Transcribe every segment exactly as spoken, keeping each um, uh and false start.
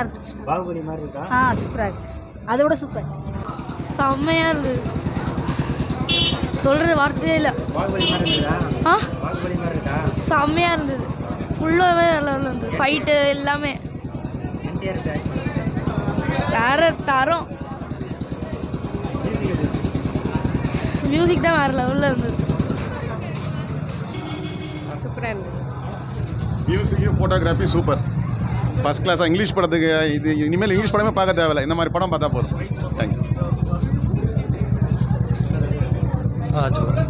இருந்துச்சு. பாகுபலி மாதிரி இருக்கா? ஆ சூப்பரா இருக்கு. அதோட சூப்பர். செம்மையா இருந்தது. சொல்றது வார்த்தையே இல்லை. பாகுபலி மாதிரி இருக்கா? ஆ பாகுபலி மாதிரி இருக்கா? செம்மையா இருந்தது. ஃபுல்லாகவே நல்லா இருந்தது. ஃபைட்டு எல்லாமே வேற தரம். மியூசிக் தான் வேற லெவலில் இருந்தது. சூப்பராக இருந்தது. மியூசிக்கு ஃபோட்டோகிராஃபி சூப்பர், ஃபஸ்ட் கிளாஸாக. இங்கிலீஷ் படத்துக்கு இது இனிமேல் இங்கிலீஷ் படமே பார்க்க தேவையில்லை, இந்த மாதிரி படம் பார்த்தா போதும். தேங்க்யூ. ஆ சூப்பர்,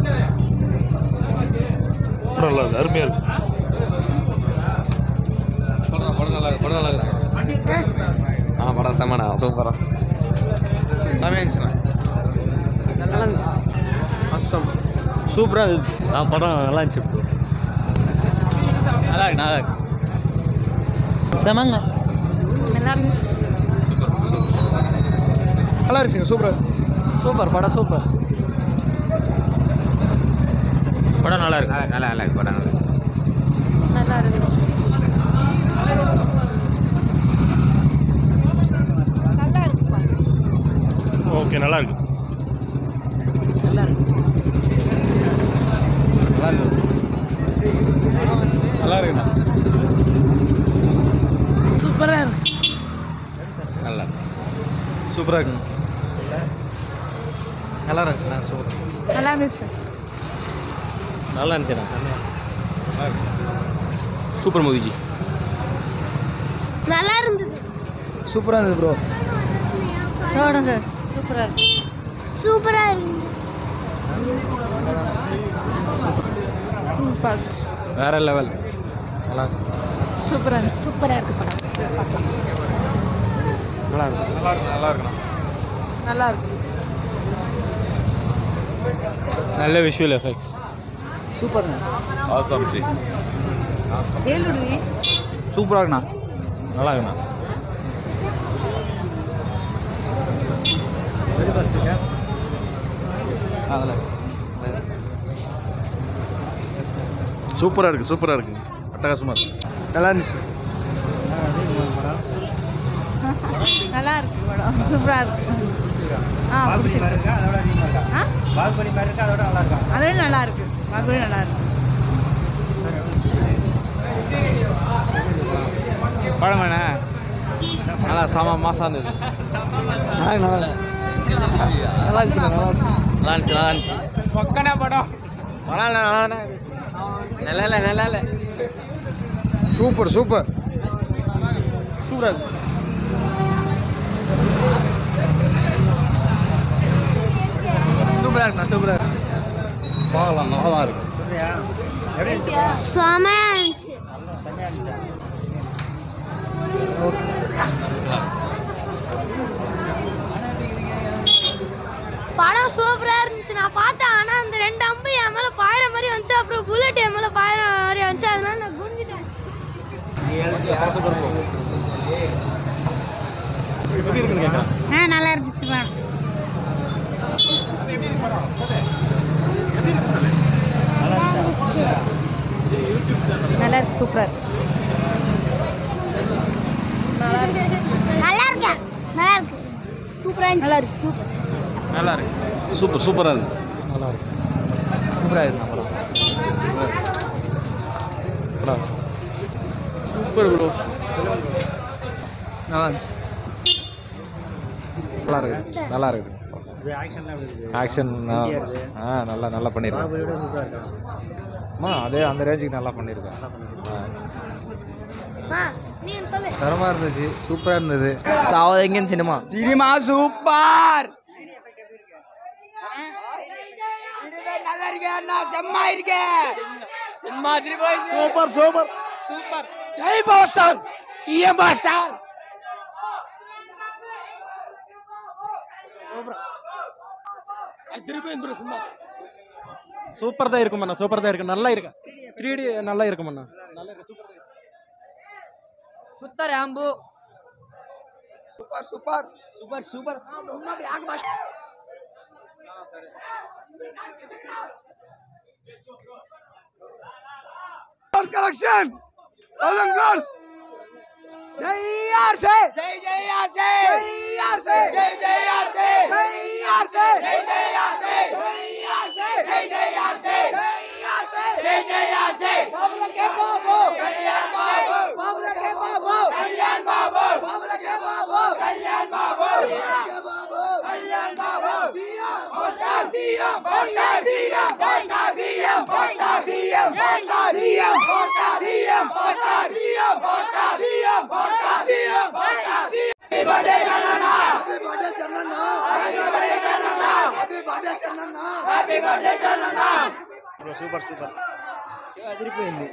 படம் நல்லா இருக்கு, அருமையாக இருக்கு. படம் படம் நல்லா இருக்கு, படம் நல்லா இருக்கு. ஆ படம் செம்மண்ணா, சூப்பராக எல்லாமே இருந்துச்சுண்ணா. நல்லா இருந்துச்சு. அசம் சூப்பராக இருக்கு. ஆ படம் நல்லா இருந்துச்சு. நல்லா இருக்கு, நல்லா இருக்கு. செமங்க, நல்லா இருந்துச்சு. நல்லா இருந்துச்சுங்க, சூப்பர் சூப்பர் படம், சூப்பர் படம் நல்லா இருக்கு. நல்லா நல்லா இருக்கு படம், நல்லா நல்லா இருந்துச்சு. நல்லா இருக்குப்பா. ஓகே, நல்லா இருக்கு. நல்லா இருக்கு. நல்லா இருக்கு, நல்லா இருக்குண்ணா. சூப்பராக இருக்கு. நல்லா சூப்பராக இருக்குங்க. நல்லா இருந்துச்சுண்ணா, சூப்பர் நல்லா இருந்துச்சு. நல்லா இருந்துச்சுண்ணா. சூப்பர் மூவிஜி, நல்லா இருந்தது. சூப்பராக இருந்தது ப்ரோ. சோடம் சார் சூப்பராக இருக்கு. சூப்பராக இருந்தது. வேற லெவல். நல்லா இருக்கு, சூப்பராக இருக்கு. சூப்பராக இருக்கு படம். நல்லா இருக்கு, நல்லா இருக்கு, நல்லா இருக்குண்ணா. நல்லா இருக்கு. நல்ல விஷுவல் எஃபெக்ட்ஸ். சூப்பர்ண்ணா. ஆசம் ஜி, ஏழுடுவி சூப்பராக இருக்குண்ணா. நல்லா இருக்குண்ணா. சூப்பராக இருக்குது, சூப்பராக இருக்குது, அட்டகாசமாக இருக்குது. நல்லா இருந்துச்சு. நல்லா இருக்கு படம். சூப்பராக இருக்கு. ஆ பிடிச்சிருக்கு. ஆ பாகுபலி மாதிரி இருக்கு, அதோட நல்லா இருக்கு. அதோட நல்லா இருக்கு. பாகுபலி நல்லா இருக்கு. படம் வேணா நல்லா சாமா மாசா இருந்தது. நல்லா நல்லா நல்லா இருந்துச்சு, நல்லா இருந்துச்சு, நல்லா இருந்துச்சு. பக்கனா படம் நல்லா இல்லை, நல்லா நல்லா இல்லை, நல்லா இல்லை. சூப்பர் சூப்பர் சூப்பராக இருக்கு. சூப்பராக இருக்குண்ணா, சூப்பராக இருக்கு. பார்க்கலாம், நல்லா தான் இருக்கு. செமையா இருந்துச்சு. படம் சூப்பரா இருந்துச்சு. நான் பார்த்தேன், ஆனா அந்த ரெண்டு அம்பு என் மேல பாயிற மாதிரி வந்துச்சு, அப்புறம் புல்லட் என் மேல பாயிற மாதிரி வந்துச்சு, அதனால நான் குண்டிட்டேன். எப்படி இருக்குன்னு கேட்குறேன். ஆ நல்லா இருந்துச்சு மேம். நல்லா இருக்கு, சூப்பரா இருக்கு. நல்லா இருக்கு, நல்லா இருக்கு, நல்லா இருக்கு, சூப்பரா நல்லா இருக்கு, சூப்பர். நல்லா இருக்கு, சூப்பர் சூப்பராக இருக்கு. நல்லா இருக்கு, சூப்பராக இருக்கு. படம் சூப்பர் ப்ரோ. நல்லா இருக்கு, நல்லா இருக்கு, நல்லா இருக்கு. ஆக்ஷன் ஆ நல்லா நல்லா பண்ணியிருக்கேன். அம்மா அதே அந்த ரேஞ்சுக்கு நல்லா பண்ணியிருக்கேன். நீ சொல்லு. தரமாக இருந்துச்சு, சூப்பராக இருந்தது. சாவதெங்கன் சினிமா, சினிமா சூப்பர். நல்லா இருக்கே அண்ணா, செம்ம இருக்கே சினிமா. Super super super. ஜெய் பாஸ்டர், சிஎம் பாஸ்டர். சூப்பர் தான் இருக்குமண்ணா, சூப்பர் தான் இருக்கு, நல்லா இருக்கு. த்ரீ டி நல்லா இருக்குமண்ணா, நல்லா இருக்கு, சூப்பர் சுத்தர் ஆம்பு. Super super super super. Blockbuster collection thousand crores. జై ఆర్సే జై జై ఆర్సే జై ఆర్సే జై జై ఆర్సే జై ఆర్సే జై జై ఆర్సే జై ఆర్సే జై జై ఆర్సే జై ఆర్సే జై జై ఆర్సే బాబులకే బాబు కళ్యాణ్ బాబు బాబులకే బాబు కళ్యాణ్ బాబు బాబులకే Babu Kalyan Babu Babu Kalyan Babu poster CM poster CM poster CM poster CM poster CM poster CM poster CM poster CM poster CM poster CM happy birthday Chandanna happy birthday Chandanna happy birthday Chandanna happy birthday Chandanna happy birthday Chandanna super super అదిరిపోయింది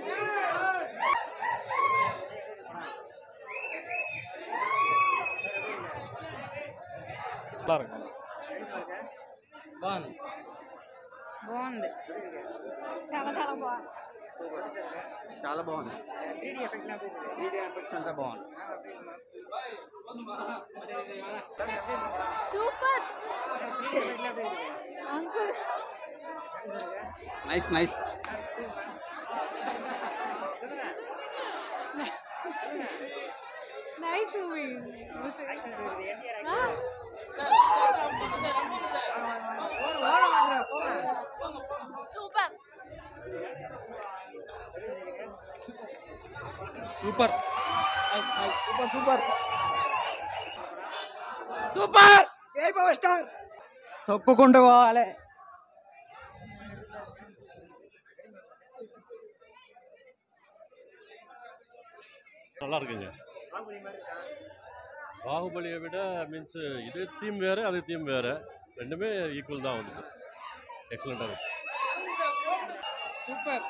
బాగుంది బాగుంది చాలా చాలా బాగుంది చాలా బాగుంది అంతా బాగుంది super uncle nice nice nice movie super super super super super జై పవర్ స్టార్ తొక్కుకుంటూ పోవాలి நல்லா இருக்குங்க பாகுபலியை விட மீன்ஸ் இது தீம் வேறு அது தீம் வேறு ரெண்டுமே ஈக்குவல் தான் வந்து எக்ஸலண்ட்டாக இருக்கு super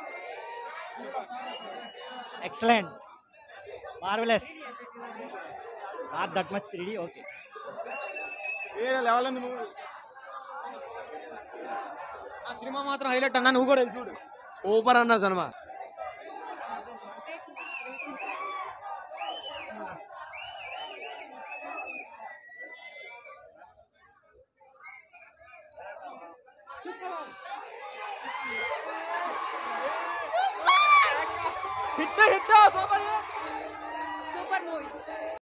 excellent marvellous not that much three D okay వేరే లెవెల్ ఉంది మూవీ ఆ సినిమా మాత్రం హైలైట్ అన్న నువ్వు కూడా వెళ్ళి చూడు సూపర్ అన్న సినిమా hit hit super super movie